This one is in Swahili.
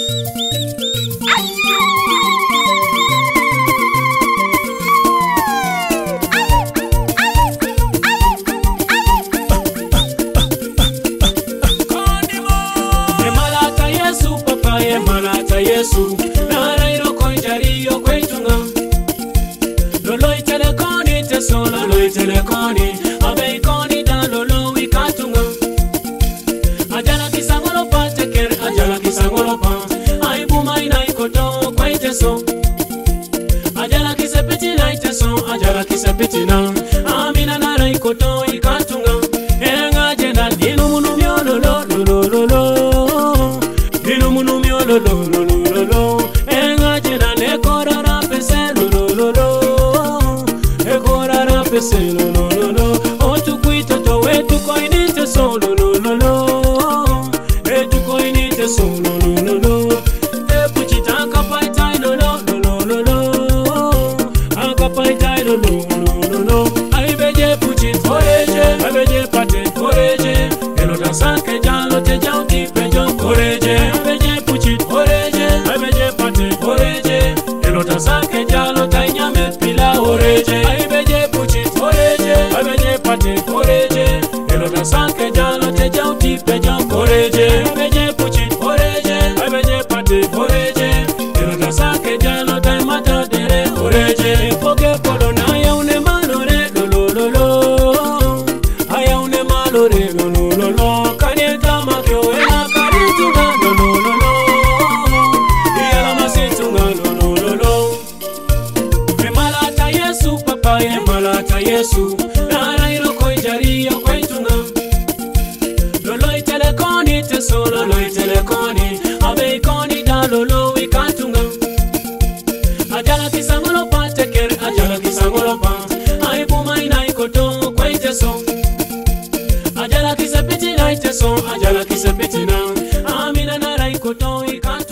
Yesu nara iroko njariyo kwetunga lolo itelekoni teso lolo itelekoni abeikoni da lolo wikatunga ajala kisangolo pa teker ajala kisangolo pa aibu maina ikoto kweteso ajala kisepeti na iteso ajala kisepeti na amina nara ikoto ikatunga enga jenda dinu munu miolo lolo lolo dinu munu miolo lolo lo lo lo o tu kuita to we tu koinite so lo lo lo e tu koinite so lo lo e puchita kapaita lo lo akapaita lo lo ai beje puchit foreje ai beje pate foreje elo da sanke jalo te jauti pejo foreje ai beje puchit foreje ai beje pate foreje elo da sanke jalo ta nyame pila foreje ai beje pate foreje elo da sanke jalo te jauti pejo foreje beje puchit foreje beje pate foreje elo da sanke jalo ta mata dere foreje poke polo na yaune malore lo lo ayaune malore lo kanye kama kyo ela karitunga lo ela masitunga lo e malata Yesu papa e malata Yesu solo lo telekoni abeikoni da lolo wikatunga ajala kisangolo pa teker ajala kisangolo pa aibu maina ikoto kwaiteso ajala kisepeti na iteso ajala kisepeti na amina nara ikoto ikatu